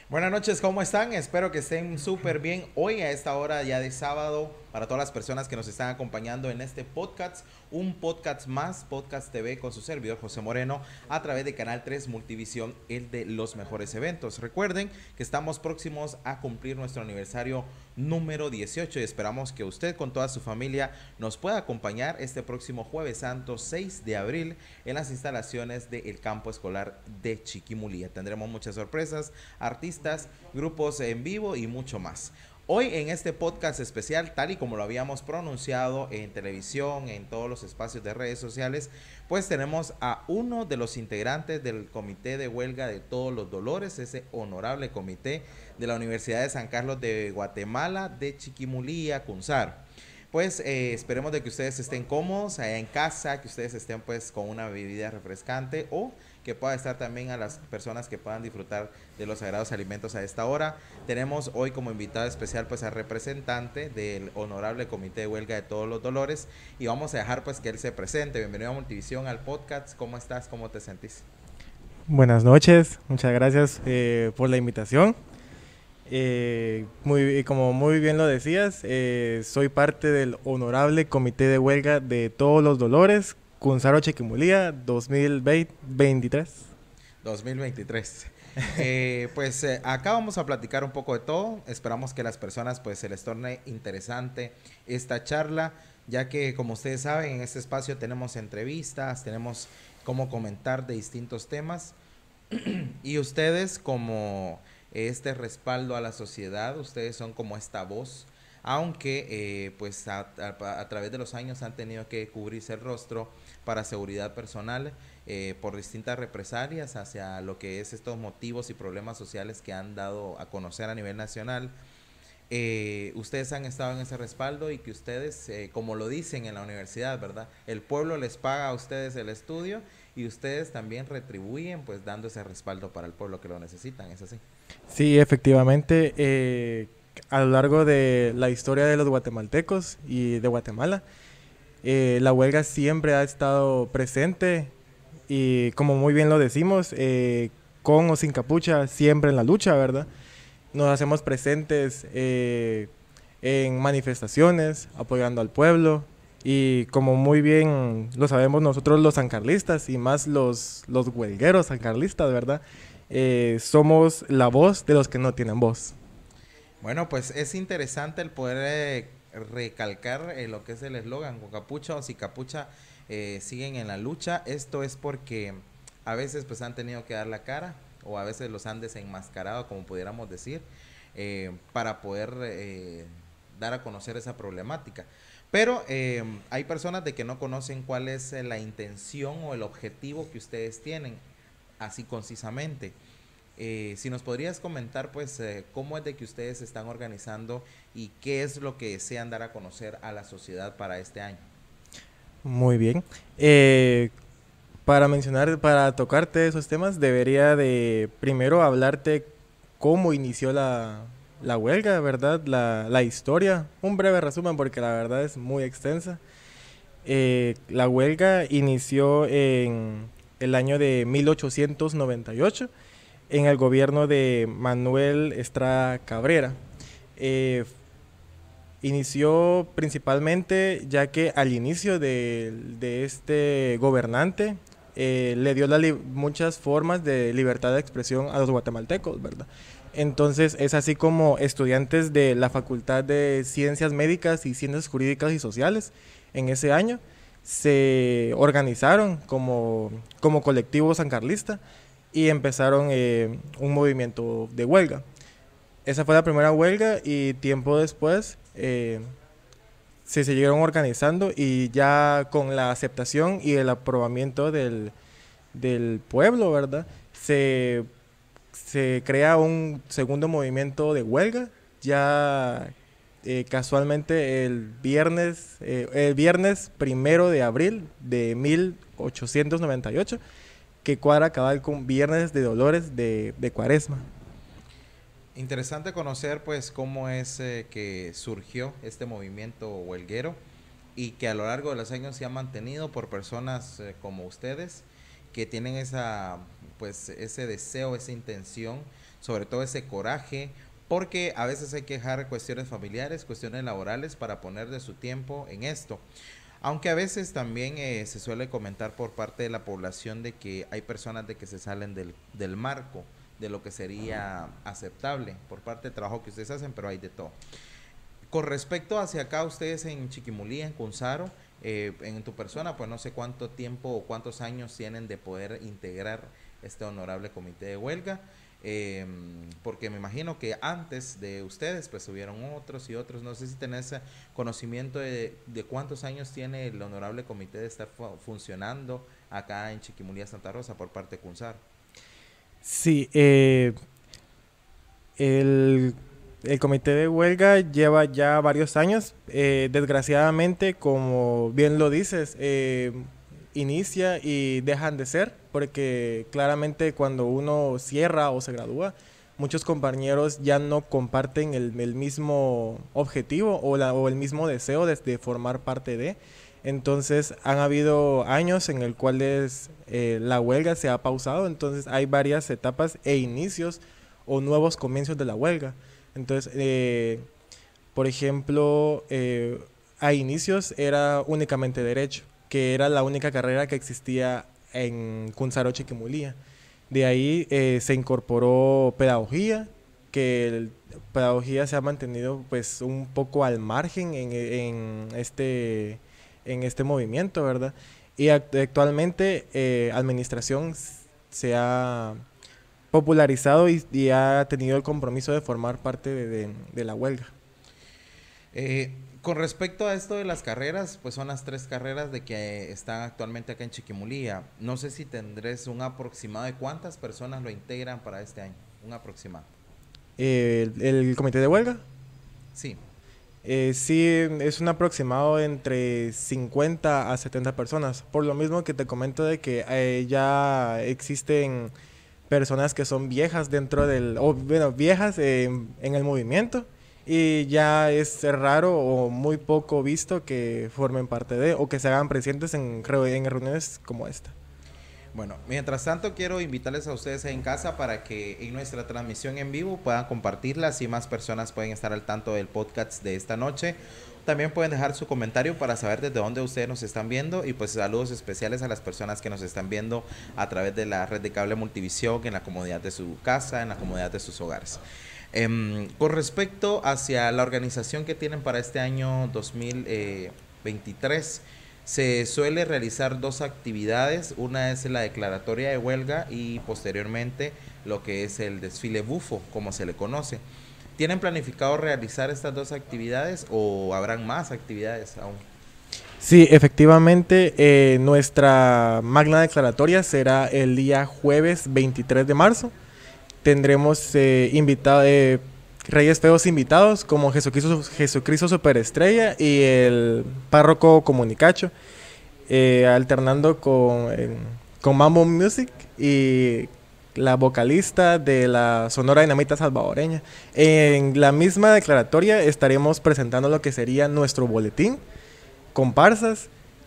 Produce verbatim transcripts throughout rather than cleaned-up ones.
Buenas noches, ¿cómo están? Espero que estén súper bien. Hoy a esta hora ya de sábado, para todas las personas que nos están acompañando en este podcast, un podcast más, Podcast T V con su servidor José Moreno, a través de Canal tres Multivisión, el de los mejores eventos. Recuerden que estamos próximos a cumplir nuestro aniversario número dieciocho y esperamos que usted con toda su familia nos pueda acompañar este próximo Jueves Santo seis de abril en las instalaciones del campo escolar de Chiquimulía. Tendremos muchas sorpresas, artistas, grupos en vivo y mucho más. Hoy en este podcast especial, tal y como lo habíamos pronunciado en televisión, en todos los espacios de redes sociales, pues tenemos a uno de los integrantes del Comité de Huelga de Todos los Dolores, ese honorable comité de la Universidad de San Carlos de Guatemala, de Chiquimulía, Cunsar. Pues eh, esperemos de que ustedes estén cómodos allá en casa, que ustedes estén pues con una bebida refrescante o que pueda estar también a las personas que puedan disfrutar de los sagrados alimentos a esta hora. Tenemos hoy como invitado especial pues al representante del honorable Comité de Huelga de Todos los Dolores y vamos a dejar pues que él se presente. Bienvenido a Multivisión, al podcast. ¿Cómo estás? ¿Cómo te sentís? Buenas noches, muchas gracias eh, por la invitación. Eh, muy, como muy bien lo decías, eh, soy parte del honorable Comité de Huelga de Todos los Dolores, Cunsaro Chiquimulía dos mil veintitrés. dos mil veintitrés. Eh, pues eh, acá vamos a platicar un poco de todo. Esperamos que las personas pues se les torne interesante esta charla, ya que como ustedes saben en este espacio tenemos entrevistas, tenemos cómo comentar de distintos temas y ustedes como este respaldo a la sociedad, ustedes son como esta voz, aunque eh, pues a, a, a través de los años han tenido que cubrirse el rostro para seguridad personal eh, por distintas represalias hacia lo que es estos motivos y problemas sociales que han dado a conocer a nivel nacional. Eh, ustedes han estado en ese respaldo y que ustedes, eh, como lo dicen en la universidad, ¿verdad? El pueblo les paga a ustedes el estudio y ustedes también retribuyen pues dando ese respaldo para el pueblo que lo necesitan, ¿es así? Sí, efectivamente, eh, a lo largo de la historia de los guatemaltecos y de Guatemala, eh, la huelga siempre ha estado presente y como muy bien lo decimos, eh, con o sin capucha, siempre en la lucha, ¿verdad? Nos hacemos presentes eh, en manifestaciones, apoyando al pueblo y como muy bien lo sabemos nosotros los sancarlistas y más los, los huelgueros sancarlistas, ¿verdad? Eh, somos la voz de los que no tienen voz. Bueno, pues es interesante el poder eh, recalcar eh, lo que es el eslogan, con capucha o sin capucha eh, siguen en la lucha. Esto es porque a veces pues han tenido que dar la cara o a veces los han desenmascarado, como pudiéramos decir, eh, para poder eh, dar a conocer esa problemática. Pero eh, hay personas de que no conocen cuál es eh, la intención o el objetivo que ustedes tienen, así concisamente. Eh, si nos podrías comentar, pues, eh, cómo es de que ustedes se están organizando y qué es lo que desean dar a conocer a la sociedad para este año. Muy bien. Eh, para mencionar, para tocarte esos temas, debería de primero hablarte cómo inició la, la huelga, ¿verdad? La, la historia. Un breve resumen porque la verdad es muy extensa. Eh, la huelga inició en el año de mil ochocientos noventa y ocho en el gobierno de Manuel Estrada Cabrera. Eh, Inició principalmente ya que al inicio de, de este gobernante eh, le dio la muchas formas de libertad de expresión a los guatemaltecos, ¿verdad? Entonces es así como estudiantes de la Facultad de Ciencias Médicas y Ciencias Jurídicas y Sociales en ese año se organizaron como, como colectivo sancarlista y empezaron eh, un movimiento de huelga. Esa fue la primera huelga y tiempo después eh, se siguieron organizando y ya con la aceptación y el aprobamiento del, del pueblo, ¿verdad? Se, se crea un segundo movimiento de huelga, ya eh, casualmente el viernes, eh, el viernes primero de abril de mil ochocientos noventa y ocho, que cuadra cabal con Viernes de Dolores de, de Cuaresma. Interesante conocer, pues, cómo es eh, que surgió este movimiento huelguero y que a lo largo de los años se ha mantenido por personas eh, como ustedes que tienen esa pues ese deseo, esa intención, sobre todo ese coraje, porque a veces hay que dejar cuestiones familiares, cuestiones laborales para poner de su tiempo en esto. Aunque a veces también eh, se suele comentar por parte de la población de que hay personas de que se salen del, del marco de lo que sería aceptable por parte del trabajo que ustedes hacen, pero hay de todo. Con respecto hacia acá, ustedes en Chiquimulía, en Cunsaro, eh, en tu persona, pues no sé cuánto tiempo o cuántos años tienen de poder integrar este honorable comité de huelga, eh, porque me imagino que antes de ustedes pues hubieron otros y otros. No sé si tenés conocimiento de, de cuántos años tiene el honorable comité de estar fu funcionando acá en Chiquimulía, Santa Rosa, por parte de Cunsaro. Sí, eh, el, el comité de huelga lleva ya varios años. Eh, desgraciadamente, como bien lo dices, eh, inicia y dejan de ser, porque claramente cuando uno cierra o se gradúa, muchos compañeros ya no comparten el, el mismo objetivo o, la, o el mismo deseo de, de formar parte de. Entonces han habido años en el cuales eh, la huelga se ha pausado, entonces hay varias etapas e inicios o nuevos comienzos de la huelga. Entonces, eh, por ejemplo, eh, a inicios era únicamente derecho, que era la única carrera que existía en Cunsaro, Chiquimulía. De ahí eh, se incorporó pedagogía, que el, pedagogía se ha mantenido pues un poco al margen en, en, este, en este movimiento, ¿verdad? Y act actualmente eh, administración se ha popularizado y, y ha tenido el compromiso de formar parte de, de, de la huelga. Eh, con respecto a esto de las carreras, pues son las tres carreras de que están actualmente acá en Chiquimulía. No sé si tendrás un aproximado de cuántas personas lo integran para este año, un aproximado. Eh, el, ¿El comité de huelga? Sí. Eh, sí, es un aproximado entre cincuenta a setenta personas. Por lo mismo que te comento de que eh, ya existen personas que son viejas dentro del, o bueno, viejas eh, en el movimiento, y ya es raro o muy poco visto que formen parte de o que se hagan presentes en, en reuniones como esta. Bueno, mientras tanto quiero invitarles a ustedes en casa para que en nuestra transmisión en vivo puedan compartirla, así más personas pueden estar al tanto del podcast de esta noche. También pueden dejar su comentario para saber desde dónde ustedes nos están viendo, y pues saludos especiales a las personas que nos están viendo a través de la red de cable Multivisión, en la comodidad de su casa, en la comodidad de sus hogares. Eh, con respecto hacia la organización que tienen para este año dos mil veintitrés, se suele realizar dos actividades. Una es la declaratoria de huelga y posteriormente lo que es el desfile bufo, como se le conoce. ¿Tienen planificado realizar estas dos actividades o habrán más actividades aún? Sí, efectivamente, eh, nuestra magna declaratoria será el día jueves veintitrés de marzo. Tendremos eh, invitado, eh, Reyes Feos invitados como Jesucristo, Jesucristo Superestrella y el párroco Comunicacho, eh, alternando con, eh, con Mambo Music y la vocalista de la Sonora Dinamita Salvadoreña. En la misma declaratoria estaremos presentando lo que sería nuestro boletín, comparsas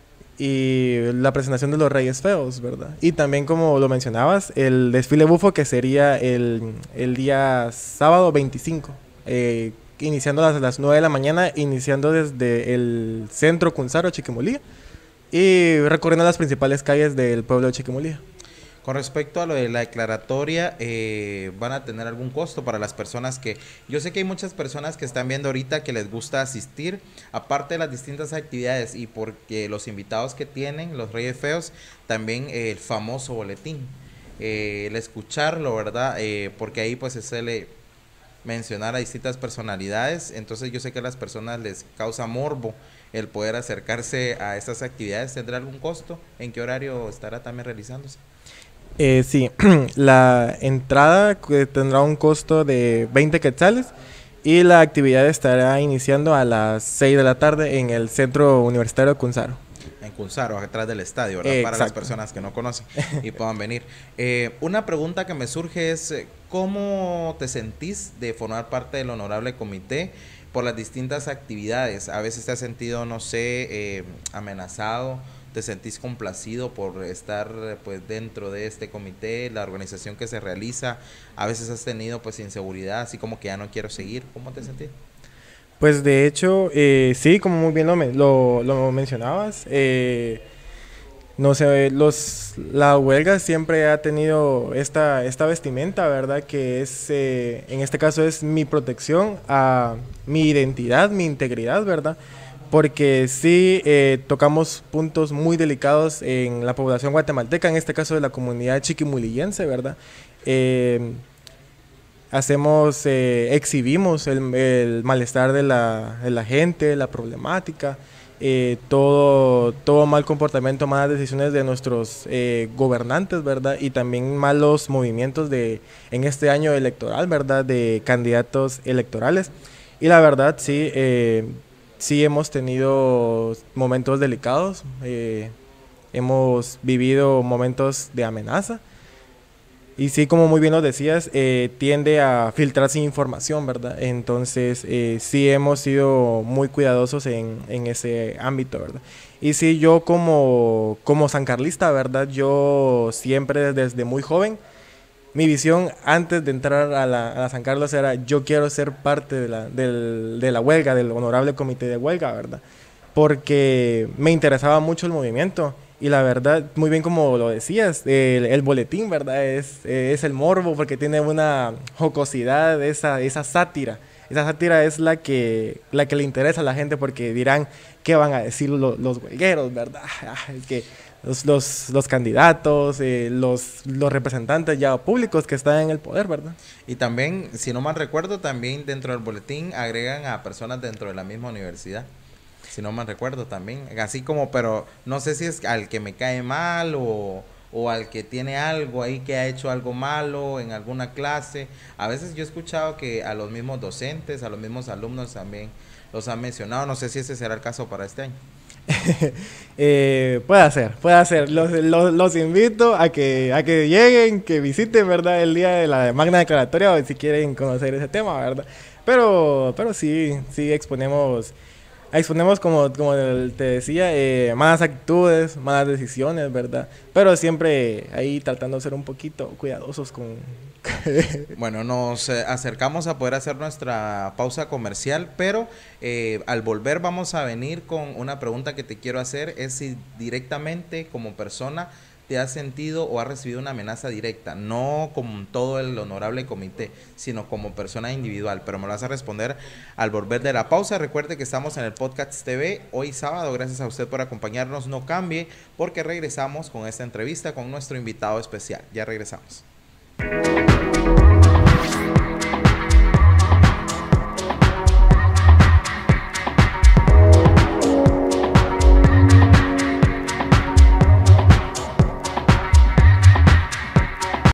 y la presentación de los Reyes Feos, ¿verdad? Y también, como lo mencionabas, el desfile bufo, que sería el, el día sábado veinticinco, eh, iniciando a las, las nueve de la mañana, iniciando desde el centro Cunsaro, Chiquimulía, y recorriendo las principales calles del pueblo de Chiquimulía. Con respecto a lo de la declaratoria, eh, ¿van a tener algún costo para las personas que... Yo sé que hay muchas personas que están viendo ahorita que les gusta asistir, aparte de las distintas actividades y porque los invitados que tienen, los Reyes Feos, también eh, el famoso boletín, eh, el escucharlo, ¿verdad? Eh, porque ahí pues se suele mencionar a distintas personalidades, entonces yo sé que a las personas les causa morbo el poder acercarse a estas actividades. ¿Tendrá algún costo? ¿En qué horario estará también realizándose? Eh, sí, la entrada tendrá un costo de veinte quetzales y la actividad estará iniciando a las seis de la tarde en el Centro Universitario de Cunsaro. En Cunsaro, atrás del estadio, ¿verdad? Exacto. Para las personas que no conocen y puedan venir. Eh, una pregunta que me surge es, ¿cómo te sentís de formar parte del honorable comité por las distintas actividades? A veces te has sentido, no sé, eh, amenazado te sentís complacido por estar pues dentro de este comité, la organización que se realiza. A veces has tenido pues inseguridad, así como que ya no quiero seguir. ¿Cómo te sentís? Pues de hecho, eh, sí, como muy bien lo, me- lo, lo mencionabas, eh, no sé, los, la huelga siempre ha tenido esta, esta vestimenta, ¿verdad? Que es, eh, en este caso es mi protección a mi identidad, mi integridad, ¿verdad? Porque sí eh, tocamos puntos muy delicados en la población guatemalteca, en este caso de la comunidad chiquimulillense, ¿verdad? Eh, hacemos, eh, exhibimos el, el malestar de la, de la gente, la problemática, eh, todo, todo mal comportamiento, malas decisiones de nuestros eh, gobernantes, ¿verdad? Y también malos movimientos de, en este año electoral, ¿verdad? De candidatos electorales. Y la verdad, sí, eh, sí hemos tenido momentos delicados, eh, hemos vivido momentos de amenaza. Y sí, como muy bien lo decías, eh, tiende a filtrarse información, ¿verdad? Entonces, eh, sí hemos sido muy cuidadosos en, en ese ámbito, ¿verdad? Y sí, yo como, como sancarlista, ¿verdad? Yo siempre desde muy joven, mi visión antes de entrar a la, a la San Carlos era yo quiero ser parte de la, del, de la huelga, del honorable comité de huelga, ¿verdad? Porque me interesaba mucho el movimiento y la verdad, muy bien como lo decías, el, el boletín, ¿verdad? Es, es el morbo porque tiene una jocosidad, esa, esa sátira. Esa sátira es la que, la que le interesa a la gente porque dirán, ¿qué van a decir lo, los huelgueros, verdad? Es que los, los, los candidatos, eh, los, los representantes ya públicos que están en el poder, ¿verdad? Y también, si no mal recuerdo, también dentro del boletín agregan a personas dentro de la misma universidad. Si no mal recuerdo también. Así como, pero no sé si es al que me cae mal o, o al que tiene algo ahí que ha hecho algo malo en alguna clase. A veces yo he escuchado que a los mismos docentes, a los mismos alumnos también los han mencionado. No sé si ese será el caso para este año. eh, puede ser, puede ser. Los, los, los invito a que, a que lleguen, que visiten, ¿verdad? El día de la magna declaratoria, o si quieren conocer ese tema, ¿verdad? Pero, pero sí, sí exponemos, exponemos como, como te decía, eh, malas actitudes, malas decisiones, ¿verdad? Pero siempre ahí tratando de ser un poquito cuidadosos con... Bueno, nos eh, acercamos a poder hacer nuestra pausa comercial, pero eh, al volver vamos a venir con una pregunta que te quiero hacer, es si directamente como persona te has sentido o has recibido una amenaza directa, no como todo el honorable comité, sino como persona individual, pero me lo vas a responder al volver de la pausa. Recuerde que estamos en el Podcast T V hoy sábado, gracias a usted por acompañarnos, no cambie porque regresamos con esta entrevista con nuestro invitado especial, ya regresamos.